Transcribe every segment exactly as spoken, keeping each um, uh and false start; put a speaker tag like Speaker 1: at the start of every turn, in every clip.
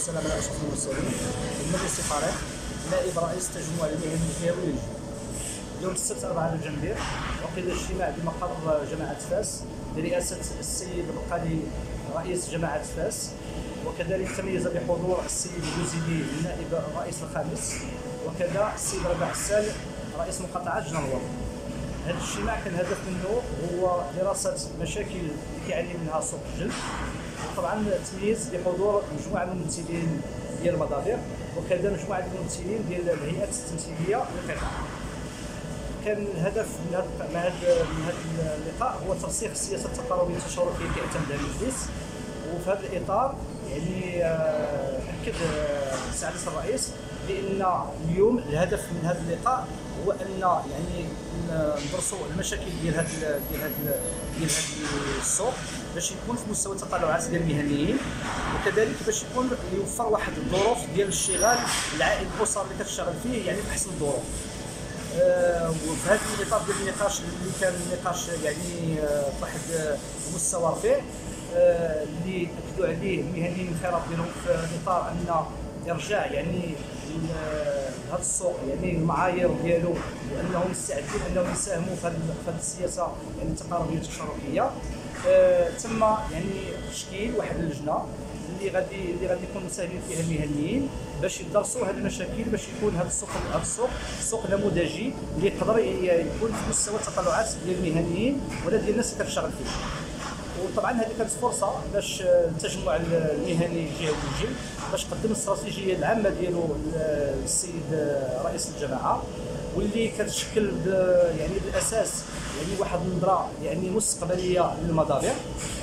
Speaker 1: والسلام على اشرف المرسلين. المجلس الفريق نائب رئيس التجمع المهني الجهوي يوم السبت أربعة جنبير عقد اجتماع بمقر جماعة فاس برئاسة السيد القالي رئيس جماعة فاس، وكذلك تميز بحضور السيد الجوزيلي النائب الرئيس الخامس، وكذا السيد ربيع السال رئيس مقاطعة جنوب. هذا الاجتماع كان الهدف منه هو دراسة مشاكل اللي كيعاني منها سوق الجلد، وطبعا تمييز بحضور مجموعة من الممثلين ديال المضابير، وكذا مجموعة من الممثلين ديال الهيئات التمثيلية للقطاع. كان الهدف من هذا من هذا اللقاء هو ترسيخ السياسة التقاربية التشاركية التي اعتمدها المجلس، وفي هذا الإطار يعني أكد سعادة الرئيس بأن اليوم الهدف من هذا اللقاء هو أن يعني ندرسوا المشاكل ديال هذا ديال هذا ديال هذا السوق باش يكون في مستوى التطلعات ديال المهنيين، وكذلك باش يكون يوفر واحد الظروف ديال الاشتغال العائد الاسري اللي كتشتغل فيه يعني في احسن الظروف. أه وفي هذا الاطار ديال النقاش اللي كان نقاش يعني بواحد أه المستوى رفيع أه اللي اكدوا عليه المهنيين الانخراط ديالهم في اطار ان ارجاع يعني هذا السوق يعني المعايير ديالو، وانهم مستعدين انهم يساهموا في هذه السياسه يعني التقاربيه التشاركيه. أه تم يعني تشكيل واحد اللجنه اللي غادي اللي غادي يكون مساهمين فيها المهنيين باش يدرسوا هذه المشاكل، باش يكون هذا السوق هذا السوق سوق نموذجي اللي يقدر يكون في مستوى التطلعات ديال المهنيين ولا ديال الناس اللي كتشتغل فيه. وطبعا هذه كانت فرصه باش التجمع المهني الجهوي الجلد باش قدم الاستراتيجيه العامه ديالو للسيد رئيس الجماعه، واللي كتشكل يعني بالاساس يعني واحد النظره يعني مستقبليه للمضابير.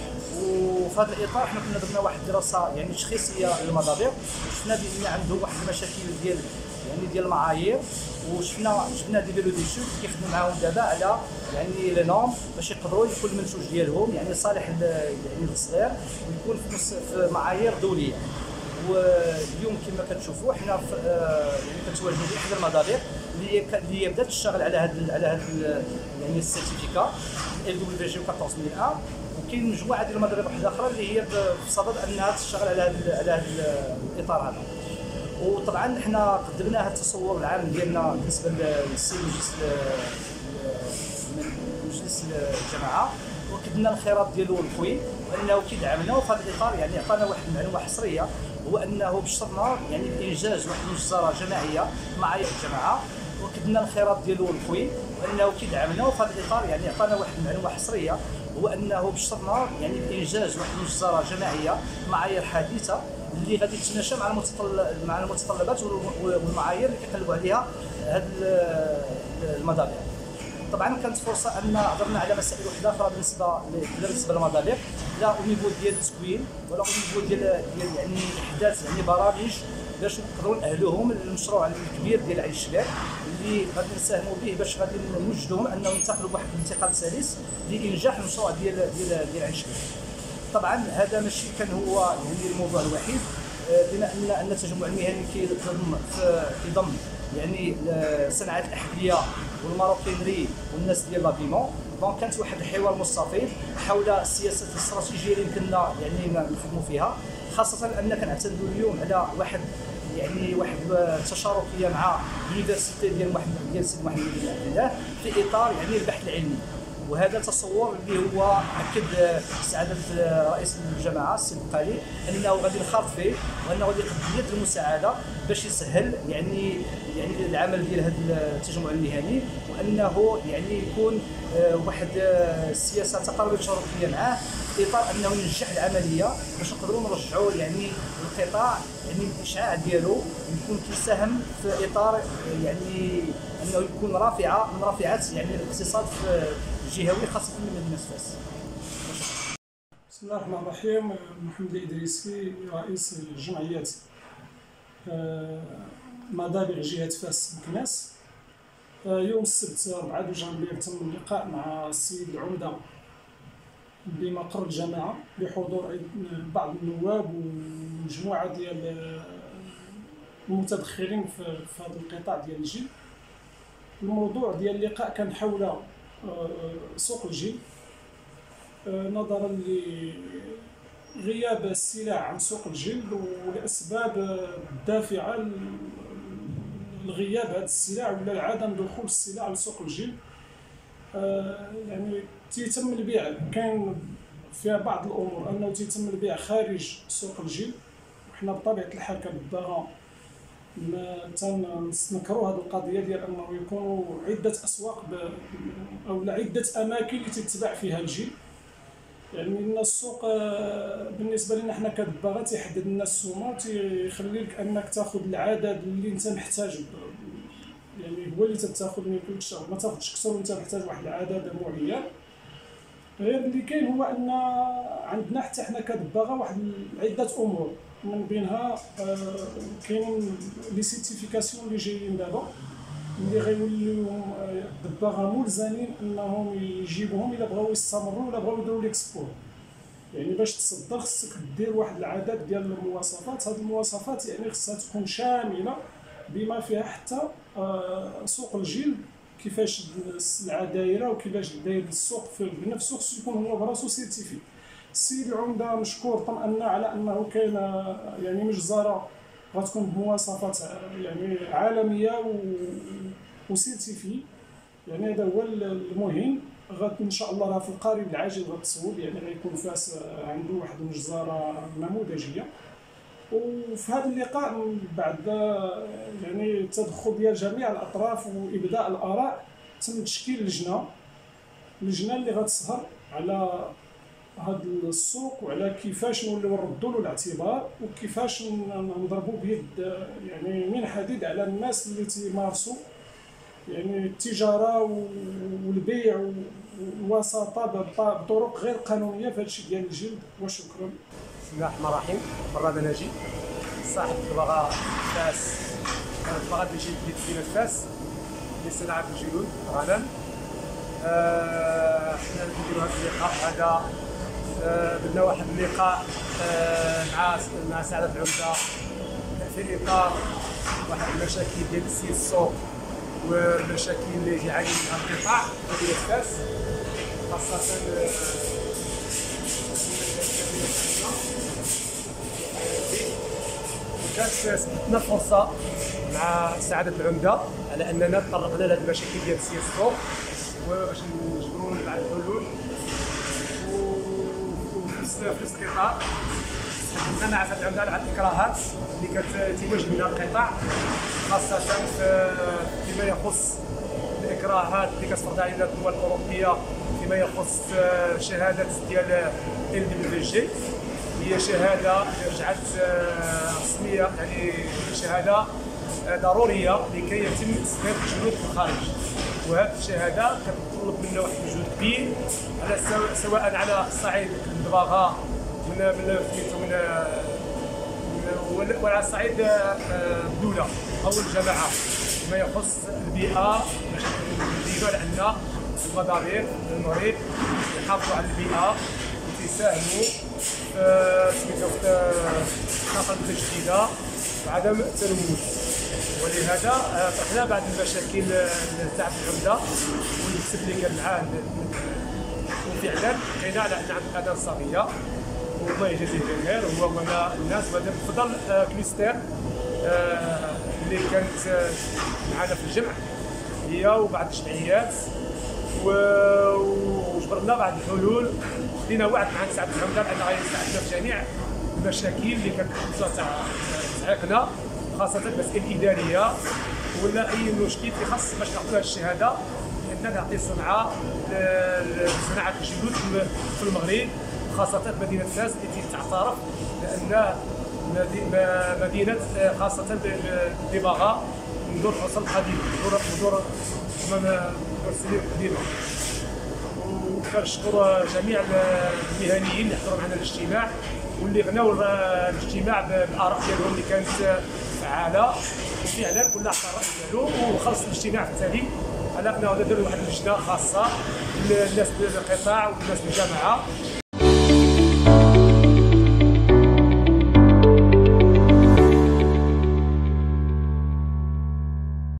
Speaker 1: وفي هذا الاطار حنا كنا درنا واحد الدراسه يعني تشخيصيه للمضابير، وشفنا بان عندهم واحد المشاكل ديال يعني ديال المعايير، وشفنا جبنا دي فيلو دي شوت كيخدموا معاهم دابا على يعني لي نورم باش يقدروا يكون المنتوج ديالهم يعني صالح يعني للتصدير ويكون في معايير دوليه. واليوم كما كتشوفوا حنا يعني كنتواجدوا في احدى المضابير اللي اللي بدات تشتغل على هذا على هذا يعني السيرتيفيكا ال دبليو جي أربعطاش ألف وأربعمية، وكاين مجموعه ديال المضارب واحده اخرى اللي هي بصدد انها تشتغل على هذا على هذا الاطار هذا. وطبعا حنا قدمنا هذا التصور العام ديالنا بالنسبه للسيد مجلس مجلس الجماعه، وكدنا الانخراط ديالو القوي وانه كيدعمنا. وفي هذا الاطار يعني عطانا واحد المعلومه حصريه، هو انه بشرنا يعني بانجاز واحد المجزره جماعيه مع الجماعه، وكدنا الانخراط ديالو القوي وانه كيدعمنا. وفي هذا الاطار يعني عطانا واحد المعلومه حصريه، هو انه بشرنا يعني بانجاز واحد المجزره جماعيه معايير حديثه اللي غادي تتماشى مع المتطلبات مع المتطلبات والمعايير اللي كيقلبوا عليها هاد المضابير. طبعا كانت فرصه ان هضرنا على مسائل وحده اخرى بالنسبه بالنسبه للمضابير، لا او نيفو ديال التكوين ولا او نيفو ديال ديال يعني احداث يعني برامج باش نقدروا نأهلوهم للمشروع الكبير ديال عين الشباب اللي غادي نساهموا به باش غادي نوجدوهم انهم ينتقلوا بواحد الانتقال سلس لانجاح المشروع ديال ديال ديال عين الشباب. طبعا هذا ماشي كان هو يعني الموضوع الوحيد، بما ان ان التجمع المهني كيضم كيضم يعني صناعه الاحذيه والماروكينري والناس ديال لابيمون. دونك كانت واحد الحوار مستفيض حول السياسات الاستراتيجيه اللي يمكننا يعني نخدموا فيها، خاصه ان كنعتمدوا اليوم على واحد يعني واحد التشاركيه مع اليونيفرسيتي ديال محمد ديال سيد محمد بن عبد الله في اطار يعني البحث العلمي. وهذا تصور اللي هو اكد سعاده رئيس الجماعه السيد القالي انه غادي نخاط فيه، وانه غادي يقدم يد المساعده باش يسهل يعني يعني العمل ديال هذا التجمع المهني، وانه يعني يكون واحد السياسه تقاربيه تشاركيه معاه في اطار انه ينجح العمليه باش نقدروا نرجعوا يعني القطاع يعني الاشعاع ديالو يكون كيساهم في اطار يعني انه يكون رافعه من رافعات يعني الاقتصاد في الجهوي خاصه في مدينه فاس.
Speaker 2: بسم الله الرحمن الرحيم. محمد الإدريسي رئيس جمعيه مضابير جهه فاس مكناس. يوم السبت أربعة جانفي تم اللقاء مع السيد العمده بمقر الجماعه بحضور بعض النواب ومجموعه ديال المتدخلين في هذا القطاع ديال الجلد. الموضوع ديال اللقاء كان حول سوق الجلد نظرا غياب السلع عن سوق الجلد والاسباب الدافعه لغياب هذه السلع ولا عدم دخول السلع لسوق الجلد. آه يعني تيتم البيع، كاين فيها بعض الامور انه تيتم البيع خارج سوق الجلد، وحنا بطبيعه الحال كباغا تنستنكروا هذه القضيه ديال انه يكونوا عده اسواق او عده اماكن اللي تتباع فيها الجلد. يعني ان السوق بالنسبه لنا حنا كدباغا تيحدد لنا السومه، تيخلي لك انك تاخذ العدد اللي انت محتاج، يعني هو اللي تتاخذ من كل شهر، ما تاخذش اكثر وانت محتاج واحد العدد معين. غير اللي كاين هو ان عندنا حتى حنا كدباغا واحد عده امور، من بينها كاين لي سيرتيفيكاسيون اللي جايين دابا اللي غيوليو الدباغا ملزمين انهم يجيبوهم الا بغاو يستمروا ولا بغاو يديروا ليكسبور. يعني باش تصدر خصك دير واحد العدد ديال المواصفات، هذه المواصفات يعني خصها تكون شامله بما فيها حتى سوق الجلد، كيفاش السلعه دايره وكيفاش داير السوق بنفسه، خصو يكون هو براسو سيرتيفي. السيد العمده مشكور طمأنا على انه كاين يعني مجزره غتكون بمواصفات يعني عالميه و وسيرتيفي. يعني هذا هو المهم. غد ان شاء الله راه في القريب العاجل غتصوب، يعني غيكون فاس عنده واحد المجزره نموذجيه. وفي هذا اللقاء بعد يعني التدخل ديال جميع الاطراف وابداء الاراء تم تشكيل لجنه لجنه اللي غتسهر على هذا السوق وعلى كيفاش نوليو نردوا له الاعتبار وكيفاش نضربوا بيد يعني من حديد على الناس اللي تيمارسوا يعني التجاره والبيع والوساطه بطرق غير قانونيه في هذا الشيء ديال الجلد. وشكرا.
Speaker 3: بسم الله الرحمن الرحيم. مراد ناجي صاحب دباغا فاس، دباغا الجلد اللي تدينا فاس لصناعه الجلود غنم. آه حنا نديرو هذا اللقاء هذا آه بدنا واحد اللقاء آه مع مع سعادة العمدة في اطار واحد المشاكل ديال تسيير السوق والمشاكل اللي يعاني منها القطاع ديال فاس، خاصة كانت سبتنا الفرصة مع سعادة العمدة على أننا تطرقنا لهذه المشاكل ديال تسيير السوق وباش نجبروا بعض الحلول. وفي نفس الإطار تحدثنا مع سعادة العمدة على الإكراهات اللي كتواجه منها القطاع، خاصة فيما يخص الإكراهات اللي كتفرض علينا الدول الأوروبية فيما يخص شهادة ديال إل دبليو جي. هي شهادة رجعت رسمية، يعني شهادة ضرورية لكي يتم إسناد الجلود في الخارج، وهذه الشهادة كتطلب منا واحد المجهود كبير على سواء على الصعيد الدباغا من من من وعلى صعيد الدولة أو الجماعة فيما يخص البيئة، باش نديرو على أن المضابير المغرب يحافظوا على البيئة ويساهموا في الطاقة المتجددة وعدم التلوث. ولهذا طرحنا بعض المشاكل تاع العمدة والمكتب اللي كان معاه، وفعلا لقينا على ان عند اذان صاغيه والله يجازيه بالخير هو ولا الناس، وهذا بفضل كليستير اللي كانت معنا في الجمع هي وبعض الجمعيات، وجبرنا بعض الحلول. خدينا وعد مع سعادة العمدة بأنه غيساعدنا في جميع المشاكل اللي كانت تعيقنا، خاصة المسائل الإدارية ولا أي مشكل يخص باش نعطيو هذه الشهادة، لأننا نعطي سمعة لصناعة الجلود في المغرب، خاصة مدينة فاس التي تعترف بأنها مدينة خاصة بدباغا منذ العصر القديم، منذ السنين القديمة. وكنشكر جميع المهنيين اللي حضروا معنا الاجتماع واللي غناو الاجتماع بالاراء ديالهم اللي كانت فعاله، وفعلا كل عطى الراي ديالو. وخلص الاجتماع التالي على انه نديروا واحد اللجنه خاصه للناس بالقطاع والناس بالجامعه